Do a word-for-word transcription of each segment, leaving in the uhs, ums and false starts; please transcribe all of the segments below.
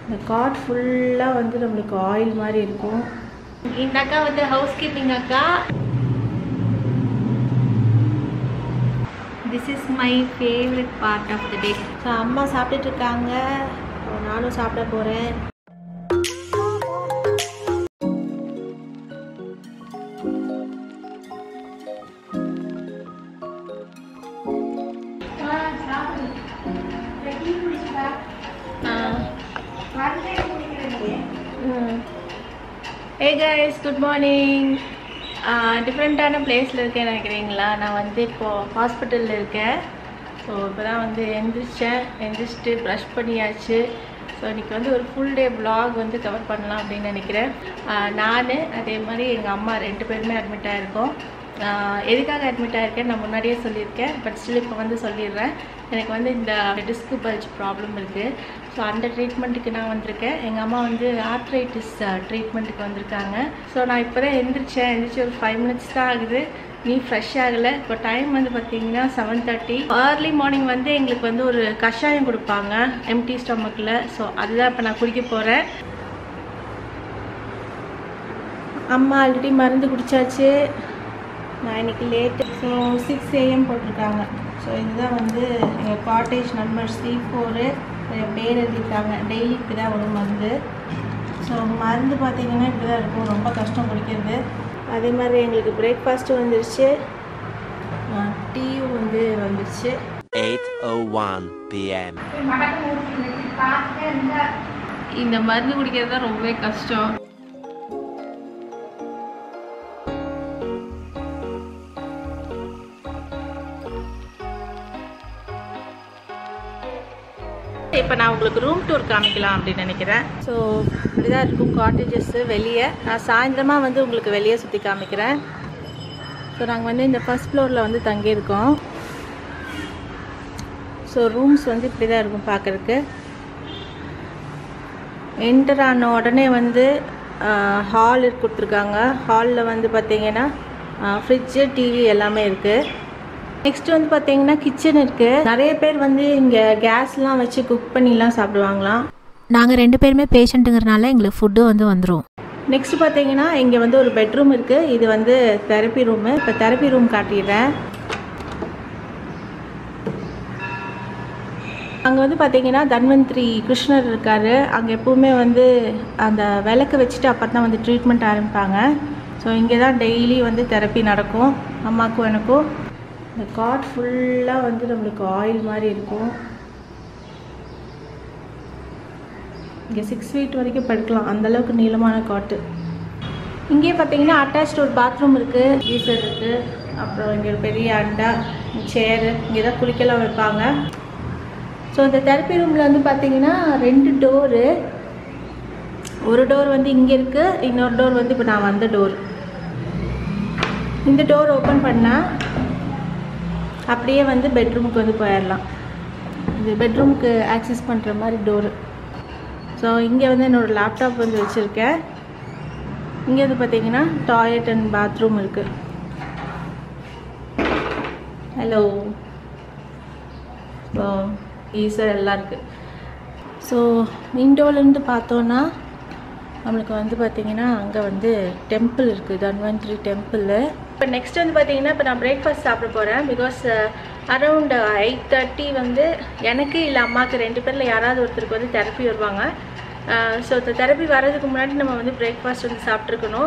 இந்த காட் ஃபுல்லாக வந்து நம்மளுக்கு ஆயில் மாதிரி இருக்கும். இந்த அக்கா வந்து ஹவுஸ் கீப்பிங் அக்கா. This is my favourite part of the day. So அம்மா சாப்பிட்டுட்டு இருக்காங்க, நானும் சாப்பிட போகிறேன். Hey guys, good morning. டிஃப்ரெண்ட்டான பிளேஸில் இருக்கேன்னு நினைக்கிறீங்களா? நான் வந்து இப்போது ஹாஸ்பிட்டலில் இருக்கேன். ஸோ இப்போ தான் வந்து எந்திரிச்சேன், எந்திரிச்சிட்டு ப்ரஷ் பண்ணியாச்சு. ஸோ இன்றைக்கி வந்து ஒரு ஃபுல் டே வ்ளாக் வந்து கவர் பண்ணலாம் அப்படின்னு நினைக்கிறேன். நான் அதே மாதிரி எங்கள் அம்மா ரெண்டு பேருமே அட்மிட் ஆகிருக்கோம். எதுக்காக அட்மிட் ஆகிருக்கேன் நான் முன்னாடியே சொல்லியிருக்கேன், பட் ஸ்டில் இப்போ வந்து சொல்லிடுறேன். எனக்கு வந்து இந்த டிஸ்க் பல்ஜ் ப்ராப்ளம் இருக்குது. ஸோ அந்த ட்ரீட்மெண்ட்டுக்கு நான் வந்திருக்கேன். எங்கள் அம்மா வந்து ஆர்த்ரைட்டிஸ் ட்ரீட்மெண்ட்டுக்கு வந்திருக்காங்க. ஸோ நான் இப்போ தான் எந்திரிச்சேன். எந்திரிச்சு ஒரு ஃபைவ் மினிட்ஸ் தான் ஆகுது, நீ ஃப்ரெஷ் ஆகலை. இப்போ டைம் வந்து பார்த்தீங்கன்னா செவன் தேர்ட்டி. ஏர்லி மார்னிங் வந்து எங்களுக்கு வந்து ஒரு கஷாயம் கொடுப்பாங்க எம்டி ஸ்டொமக்கில். ஸோ அதுதான் இப்போ நான் குடிக்க போகிறேன். அம்மா ஆல்ரெடி மருந்து குடித்தாச்சு. நான் இன்றைக்கி லேட்டு. ஸோ சிக்ஸ் ஏஎம் போட்டிருக்காங்க. ஸோ இதுதான் வந்து எங்கள் காட்டேஜ் நம்பர் சி ஃபோரு. பேர் எழுதியிருக்காங்க. டெய்லி இப்படி தான் வரும் மருந்து. ஸோ மருந்து பார்த்திங்கன்னா இப்படி தான் இருக்கும், ரொம்ப கஷ்டம் குடிக்கிறது. அதே மாதிரி எங்களுக்கு பிரேக்ஃபாஸ்ட்டு வந்துருச்சு, டீயும் வந்து வந்துருச்சு. eight oh one p m இந்த மருந்து குடிக்கிறது தான் ரொம்பவே கஷ்டம். இப்போ நான் உங்களுக்கு ரூம் டூர் காமிக்கலாம் அப்படின்னு நினைக்கிறேன். ஸோ இப்படிதான் இருக்கும் காட்டேஜஸ்ஸு வெளியே. நான் சாயந்தரமாக வந்து உங்களுக்கு வெளியே சுற்றி காமிக்கிறேன். ஸோ நாங்கள் வந்து இந்த ஃபர்ஸ்ட் ஃப்ளோரில் வந்து தங்கியிருக்கோம். ஸோ ரூம்ஸ் வந்து இப்படி தான் இருக்கும் பார்க்குறதுக்கு. என்டர் ஆன உடனே வந்து ஹால் கொடுத்துருக்காங்க. ஹாலில் வந்து பார்த்திங்கன்னா ஃப்ரிட்ஜு, டிவி எல்லாமே இருக்குது. நெக்ஸ்ட் வந்து பார்த்தீங்கன்னா கிச்சன் இருக்குது. நிறைய பேர் வந்து இங்கே கேஸ்லாம் வச்சு குக் பண்ணிலாம் சாப்பிடுவாங்களாம். நாங்கள் ரெண்டு பேருமே பேஷண்ட்டுங்கிறனால எங்களுக்கு ஃபுட்டு வந்து வந்துடும். நெக்ஸ்ட் பார்த்தீங்கன்னா இங்கே வந்து ஒரு பெட்ரூம் இருக்குது. இது வந்து தெரப்பி ரூமு. இப்போ தெரப்பி ரூம் காட்டிடுறேன். அங்கே வந்து பார்த்தீங்கன்னா தன்வந்திரி கிருஷ்ணர் இருக்கார். அங்கே எப்போவுமே வந்து அந்த விளக்கு வச்சுட்டு அப்புறம் தான் வந்து ட்ரீட்மெண்ட் ஆரம்பிப்பாங்க. ஸோ இங்கே தான் டெய்லி வந்து தெரப்பி நடக்கும் அம்மாவுக்கும் எனக்கும். இந்த காட் ஃபுல்லாக வந்து நம்மளுக்கு ஆயில் மாதிரி இருக்கும். இங்கே சிக்ஸ் ஃபீட் வரைக்கும் படுக்கலாம், அந்தளவுக்கு நீளமான காட்டு. இங்கே பார்த்தீங்கன்னா அட்டாச்ட் ஒரு பாத்ரூம் இருக்குது, கீசர் இருக்குது. அப்புறம் இங்கே ஒரு பெரிய அண்டா, சேரு, இங்கே தான் குளிக்கலாம் வைப்பாங்க. ஸோ இந்த தெரப்பி ரூமில் வந்து பார்த்தீங்கன்னா ரெண்டு டோரு. ஒரு டோர் வந்து இங்கே இருக்குது, இன்னொரு டோர் வந்து இப்போ நான் வந்த டோர். இந்த டோர் ஓப்பன் பண்ணால் அப்படியே வந்து பெட்ரூமுக்கு வந்து போயிடலாம். இது பெட்ரூமுக்கு ஆக்சஸ் பண்ணுற மாதிரி டோரு. ஸோ இங்கே வந்து என்னோடய லேப்டாப் வந்து வச்சுருக்கேன். இங்கே வந்து பார்த்தீங்கன்னா டாய்லெட் அண்ட் பாத்ரூம் இருக்குது. ஹலோ. ஸோ ஈஸர் எல்லாம் இருக்குது. ஸோ விண்டோலேருந்து பார்த்தோன்னா நம்மளுக்கு வந்து பார்த்திங்கன்னா அங்கே வந்து டெம்பிள் இருக்குது, தன்வந்திரி டெம்பிள். இப்போ நெக்ஸ்ட் வந்து பார்த்திங்கன்னா இப்போ நான் பிரேக்ஃபாஸ்ட் சாப்பிட போகிறேன். பிகாஸ் அரவுண்ட் எயிட் தேர்ட்டி வந்து எனக்கு இல்லை அம்மாவுக்கு ரெண்டு பேரில் யாராவது ஒருத்தருக்கு வந்து தெரப்பி வருவாங்க. ஸோ இந்த தெரப்பி வர்றதுக்கு முன்னாடி நம்ம வந்து பிரேக்ஃபாஸ்ட் வந்து சாப்பிட்ருக்கணும்.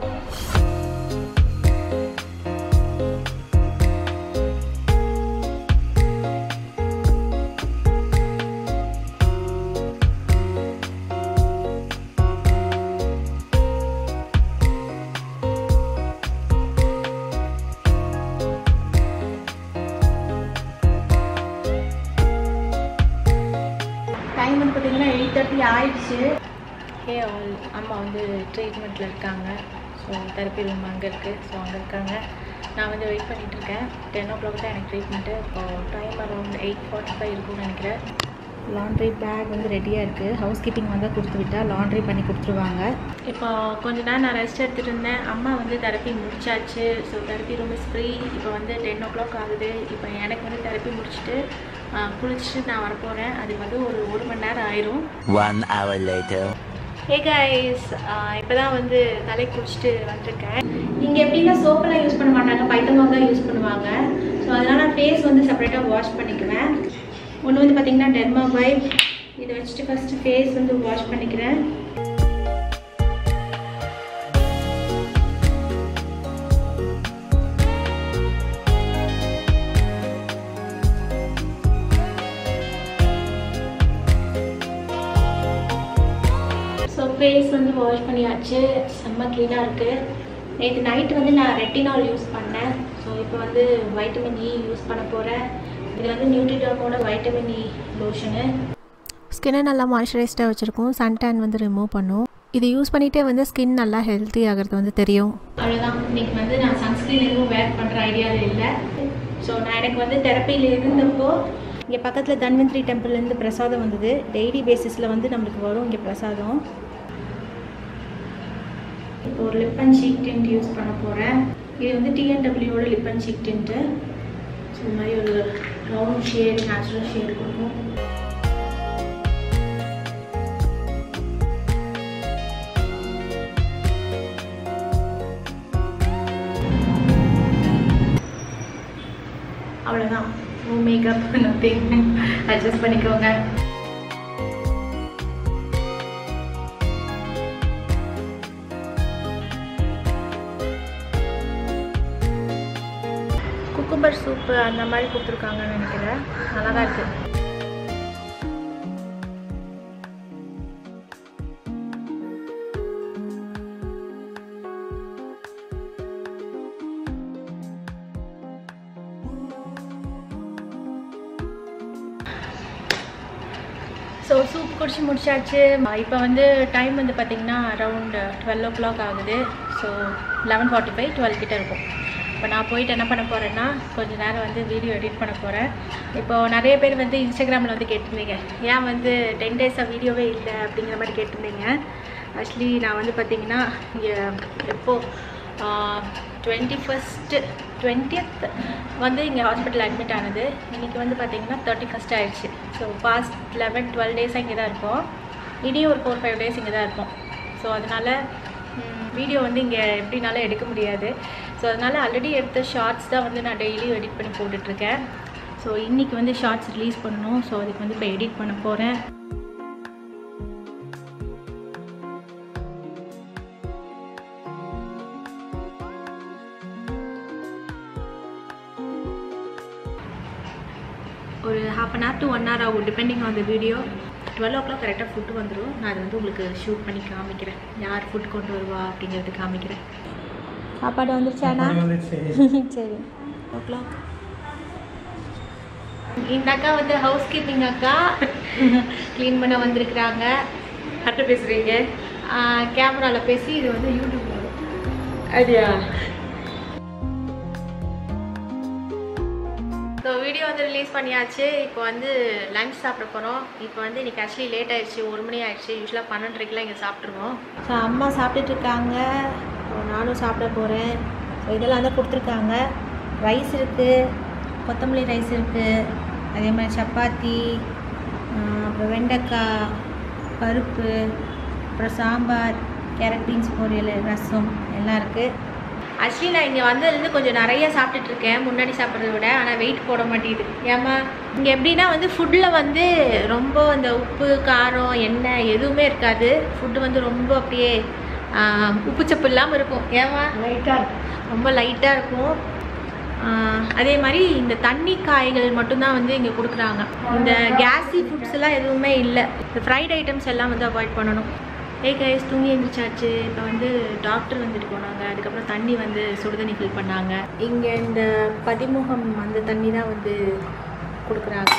டைம் வந்து பார்த்தீங்கன்னா எயிட் தேர்ட்டி ஆயிடுச்சு. ஏ அம்மா வந்து ட்ரீட்மெண்ட்டில் இருக்காங்க. ஸோ தெரப்பி ரூம் அங்கே இருக்குது. ஸோ அங்கே இருக்காங்க. நான் வந்து வெயிட் பண்ணிகிட்ருக்கேன். டென் ஓ கிளாக் தான் எனக்கு ட்ரீட்மெண்ட்டு. இப்போது time around eight forty five இருக்கும்னு நினைக்கிறேன். லாண்ட்ரி பேக் வந்து ரெடியாக இருக்குது. ஹவுஸ் கீப்பிங் வந்து கொடுத்து விட்டால் லாண்ட்ரி பண்ணி கொடுத்துருவாங்க. இப்போ கொஞ்ச நேரம் நான் ரெஸ்ட் எடுத்துகிட்டு இருந்தேன். அம்மா வந்து தெரப்பி முடிச்சாச்சு. So therapy room is free. இப்போ வந்து டென் ஓ கிளாக் ஆகுது. இப்போ எனக்கு வந்து தெரப்பி முடிச்சுட்டு குளிச்சுட்டு நான் வரப்போகிறேன். அது வந்து ஒரு ஒரு மணி நேரம் ஆயிரும். One hour later. Hey guys, இப்போ தான் வந்து தலை குளிச்சுட்டு வந்திருக்கேன். இங்கே எப்படின்னா சோப்பெல்லாம் யூஸ் பண்ண மாட்டாங்க, பைத்தமாக தான் யூஸ் பண்ணுவாங்க. ஸோ அதனால் ஃபேஸ் வந்து செப்பரேட்டாக வாஷ் பண்ணிக்குவேன். ஒன்று வந்து பார்த்திங்கன்னா டெர்மா வைப், இதை வச்சுட்டு ஃபஸ்ட்டு ஃபேஸ் வந்து வாஷ் பண்ணிக்கிறேன். ஸோ ஃபேஸ் வந்து வாஷ் பண்ணியாச்சு, செம்ம க்ளீனாக இருக்குது. நேற்று நைட்டு வந்து நான் ரெட்டினால் யூஸ் பண்ணேன். ஸோ இப்போ வந்து வைட்டமின் இ யூஸ் பண்ண போகிறேன். இது வந்து நியூட்ரிடர்மோட வைட்டமின் இ லோஷனு. ஸ்கின்னை நல்லா மாய்ஸ்சரைஸ்டாக வச்சுருக்கோம், சன் டேன் வந்து ரிமூவ் பண்ணும். இது யூஸ் பண்ணிகிட்டே வந்து ஸ்கின் நல்லா ஹெல்த்தி ஆகிறது வந்து தெரியும். அவ்வளோதான். இன்றைக்கி வந்து நான் சன்ஸ்க்ரீன் எதுவும் வேர் பண்ணுற ஐடியாவில் இல்லை. ஸோ நான் எனக்கு வந்து தெரப்பியில் இருந்தப்போ இங்கே பக்கத்தில் தன்வந்திரி டெம்பிள்லேருந்து பிரசாதம் வந்தது. டெய்லி பேசிஸில் வந்து நம்மளுக்கு வரும் இங்கே பிரசாதம். இப்போ ஒரு lip and cheek tint use பண்ண போகிறேன். இது வந்து டிஎன்டபிள்யூட lip and cheek tint. So இந்த மாதிரி ஒரு ரவுண்ட் ஷேட், நேச்சுரல் ஷேட் கொடுக்கும். அவ்வளோதான். No makeup, nothing. அட்ஜஸ்ட் பண்ணிக்கோங்க. குக்கும்பர் சூப்பு அந்த மாதிரி கொடுத்துருக்காங்கன்னு நினைக்கிறேன். நல்லா தான் இருக்குது. ஸோ சூப் குடிச்சு முடிச்சாச்சு. இப்போ வந்து டைம் வந்து பார்த்திங்கன்னா அரவுண்ட் டுவெல் ஓ கிளாக் ஆகுது. So eleven forty five twelve கிட்டே இருக்கும். இப்போ நான் போயிட்டு என்ன பண்ண போகிறேன்னா கொஞ்சம் நேரம் வந்து வீடியோ எடிட் பண்ண போகிறேன். இப்போது நிறைய பேர் வந்து இன்ஸ்டாகிராமில் வந்து கேட்டிருந்தீங்க, ஏன் வந்து டென் டேஸாக வீடியோவே இல்லை அப்படிங்கிற மாதிரி கேட்டிருந்தீங்க. ஆக்சுவலி நான் வந்து பார்த்திங்கன்னா இங்கே எப்போது டுவெண்ட்டி ஃபஸ்ட்டு டுவெண்ட்டியத் வந்து இங்கே ஹாஸ்பிட்டல் அட்மிட் ஆனது. இன்றைக்கி வந்து பார்த்திங்கன்னா தேர்ட்டி ஃபஸ்ட் ஆகிடுச்சு. ஸோ பாஸ்ட் லெவன் டுவெல் டேஸாக இங்கே தான் இருப்போம். இனியும் ஒரு ஃபோர் ஃபைவ் டேஸ் இங்கே தான் இருப்போம். ஸோ அதனால் வீடியோ வந்து இங்கே எப்படினாலும் எடுக்க முடியாது. ஸோ அதனால் ஆல்ரெடி எடுத்த ஷார்ட்ஸ் தான் வந்து நான் டெய்லியும் எடிட் பண்ணி போட்டுட்ருக்கேன். ஸோ இன்றைக்கி வந்து ஷார்ட்ஸ் ரிலீஸ் பண்ணணும். ஸோ அதுக்கு வந்து இப்போ எடிட் பண்ண போகிறேன். ஒரு half an hour to one hour ஆகும் depending on the video. Twelve o'clock கரெக்டாக ஃபுட்டு வந்துடும். நான் அது வந்து உங்களுக்கு ஷூட் பண்ணி காமிக்கிறேன், யார் ஃபுட் கொண்டு வருவா அப்படிங்கிறது காமிக்கிறேன். சாப்பாடு வந்துருச்சாண்ணா? சரி. O'clock. இந்த அக்கா வந்து ஹவுஸ் கீப்பிங் அக்கா, க்ளீன் பண்ண வந்திருக்கிறாங்க. அட்டை பேசுகிறீங்க, கேமராவில் பேசி இது வந்து யூடியூப் வரும். அப்படியா? ஸோ வீடியோ வந்து ரிலீஸ் பண்ணியாச்சு. இப்போ வந்து லஞ்ச் சாப்பிட போகிறோம். இப்போ வந்து இன்றைக்கி ஆக்சுவலி லேட் ஆகிடுச்சு, ஒரு மணி ஆகிடுச்சு. யூஸ்வலாக பன்னெண்டரைக்கெலாம் இங்கே சாப்பிட்ருவோம். ஸோ அம்மா சாப்பிட்டுட்ருக்காங்க, நானும் சாப்பிட போகிறேன். ஸோ இதெல்லாம் தான் கொடுத்துருக்காங்க. ரைஸ் இருக்குது, கொத்தமல்லி ரைஸ் இருக்குது, அதே மாதிரி சப்பாத்தி, அப்புறம் வெண்டைக்காய், பருப்பு, அப்புறம் சாம்பார், கேரட் பீன்ஸ் பொரியல், ரசம் எல்லாம் இருக்குது. ஆக்சுவலி நான் இங்கே வந்ததுலேருந்து கொஞ்சம் நிறைய சாப்பிட்டுட்ருக்கேன் முன்னாடி சாப்பிட்றத விட. ஆனால் வெயிட் போட மாட்டேங்குது. ஏமா இங்கே எப்படின்னா வந்து ஃபுட்டில் வந்து ரொம்ப அந்த உப்பு, காரம், எண்ணெய் எதுவுமே இருக்காது. ஃபுட்டு வந்து ரொம்ப அப்படியே உப்பு சப்பு இல்லாமல் இருக்கும். ஏமா லைட்டாக இருக்கும், ரொம்ப லைட்டாக இருக்கும். அதே மாதிரி இந்த தண்ணி காய்கள் மட்டும்தான் வந்து இங்கே கொடுக்குறாங்க. இந்த கேஸி ஃபுட்ஸ் எல்லாம் எதுவுமே இல்லை. இந்த ஃப்ரைட் ஐட்டம்ஸ் எல்லாம் வந்து அவாய்ட் பண்ணணும். ஏ கைஸ், தூங்கி எழுந்திரிச்சாச்சு. இப்போ வந்து டாக்டர் வந்துட்டு போனாங்க. அதுக்கப்புறம் தண்ணி வந்து சுடுதண்ணி ஃபில் பண்ணாங்க. இங்கே இந்த பதிமுகம் அந்த தண்ணி தான் வந்து கொடுக்குறாங்க.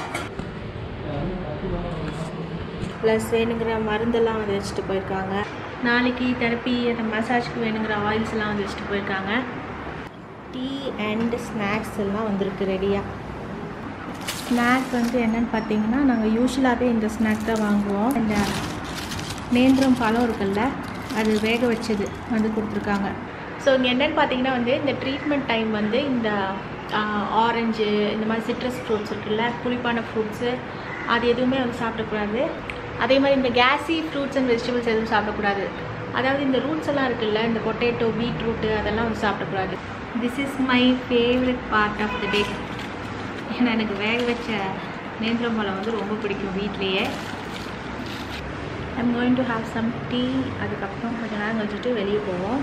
ப்ளஸ் வேணுங்கிற மருந்தெல்லாம் வந்து வச்சுட்டு போயிருக்காங்க. நாளைக்கு தெரப்பி அந்த மசாஜ்க்கு வேணுங்கிற ஆயில்ஸ் எல்லாம் வந்து வச்சுட்டு போயிருக்காங்க. டீ அண்ட் ஸ்நாக்ஸ் எல்லாம் வந்திருக்கு ரெடியாக. ஸ்நாக் வந்து என்னென்னு பார்த்தீங்கன்னா, நாங்கள் யூஸ்வலாகவே இந்த ஸ்நாக் தான் வாங்குவோம். இந்த நேந்திரம் பழம் இருக்குல்ல, அது வேக வச்சது வந்து கொடுத்துருக்காங்க. ஸோ இங்கே என்னென்னு பார்த்தீங்கன்னா வந்து இந்த ட்ரீட்மெண்ட் டைம் வந்து இந்த ஆரஞ்சு இந்த மாதிரி சிட்ரஸ் ஃப்ரூட்ஸ் இருக்குல்ல, புளிப்பான ஃப்ரூட்ஸு அது எதுவுமே வந்து சாப்பிடக்கூடாது. அதே மாதிரி இந்த கேஸி ஃப்ரூட்ஸ் அண்ட் வெஜிடபிள்ஸ் எதுவும் சாப்பிடக்கூடாது. அதாவது இந்த ரூட்ஸ் எல்லாம் இருக்குல்ல, இந்த பொட்டேட்டோ, பீட்ரூட்டு அதெல்லாம் வந்து சாப்பிடக்கூடாது. This is my favourite part of the day. ஏன்னா எனக்கு வேக வச்ச நேந்திரம் பழம் வந்து ரொம்ப பிடிக்கும் வீட்லேயே. I'm going to have some tea. அதுக்கப்புறம் கொஞ்ச நேரம் வச்சுட்டு வெளியே போவோம்.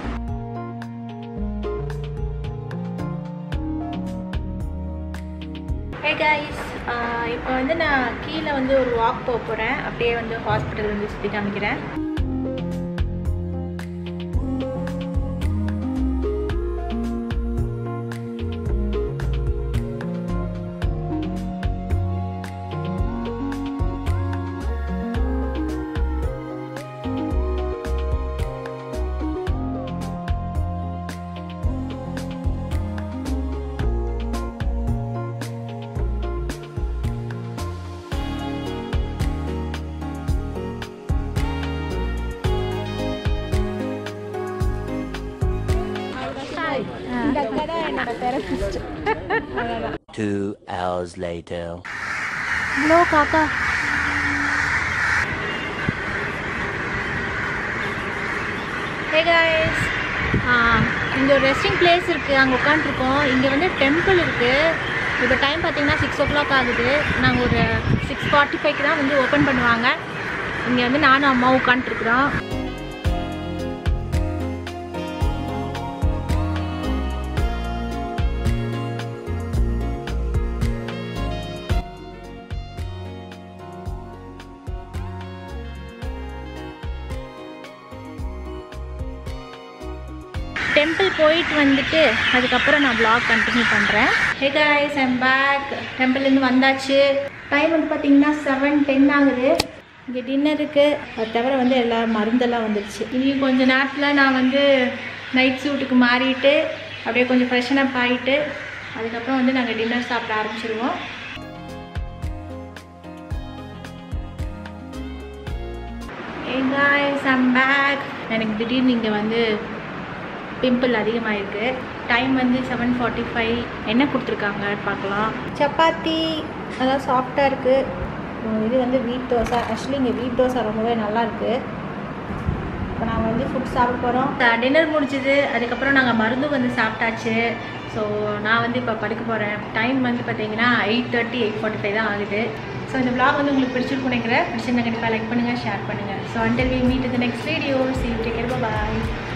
ஹே கைஸ், இப்போ வந்து நான் கீழே வந்து ஒரு வாக் போக போகிறேன். அப்படியே வந்து ஹாஸ்பிட்டல் வந்து சுற்றி காமிக்கிறேன். Two hours later. Hello, Kaka. Hey guys, இங்கே ஒரு ரெஸ்டிங் பிளேஸ் இருக்குது, அங்கே உட்காந்துருக்கோம். இங்கே வந்து டெம்பிள் இருக்குது. இப்போ டைம் பார்த்தீங்கன்னா சிக்ஸ் ஓ கிளாக் ஆகுது. நாங்கள் ஒரு சிக்ஸ் ஃபார்ட்டி ஃபைவ்க்கு தான் வந்து ஓப்பன் பண்ணுவாங்க. இங்கே வந்து நானும் அம்மாவும் உட்காந்துருக்குறோம். டெம்பிள் போயிட்டு வந்துட்டு அதுக்கப்புறம் நான் வ்ளாக் கண்டினியூ பண்ணுறேன். Hey guys, I'm back. டெம்பிள்லேருந்து வந்தாச்சு. டைம் வந்து பார்த்தீங்கன்னா செவன் டென் ஆகுது. இங்கே டின்னர் இருக்குது. அது தவிர வந்து எல்லா மருந்தெல்லாம் வந்துடுச்சு. இனி கொஞ்சம் நேரத்தில் நான் வந்து நைட் சூட்டுக்கு மாறிட்டு அப்படியே கொஞ்சம் ஃப்ரெஷன் அப் ஆகிட்டு அதுக்கப்புறம் வந்து நாங்கள் டின்னர் சாப்பிட ஆரம்பிச்சிடுவோம். Hey guys, I'm back. எனக்கு திடீர்னு இங்கே வந்து பிம்பிள் அதிகமாக இருக்குது. டைம் வந்து செவன் ஃபார்ட்டி ஃபைவ். என்ன கொடுத்துருக்காங்க பார்க்கலாம். சப்பாத்தி நல்லா சாஃப்டாக இருக்குது. இது வந்து வீட் தோசை. ஆக்சுவலி இங்கே வீட் தோசை ரொம்பவே நல்லாயிருக்கு. இப்போ நாங்கள் வந்து ஃபுட் சாப்பிட போகிறோம். டின்னர் முடிச்சுது. அதுக்கப்புறம் நாங்கள் மருந்து வந்து சாப்பிட்டாச்சு. ஸோ நான் வந்து இப்போ படுக்க போகிறேன். டைம் வந்து பார்த்தீங்கன்னா eight thirty eight forty five தான் ஆகுது. ஸோ இந்த vlog வந்து உங்களுக்கு பிடிச்சிருக்கு நினைக்கிறேன். பிடிச்சிருந்தா கண்டிப்பாக லைக் பண்ணுங்கள், ஷேர் பண்ணுங்கள். So until we meet in the next video, see you, take care, bye bye.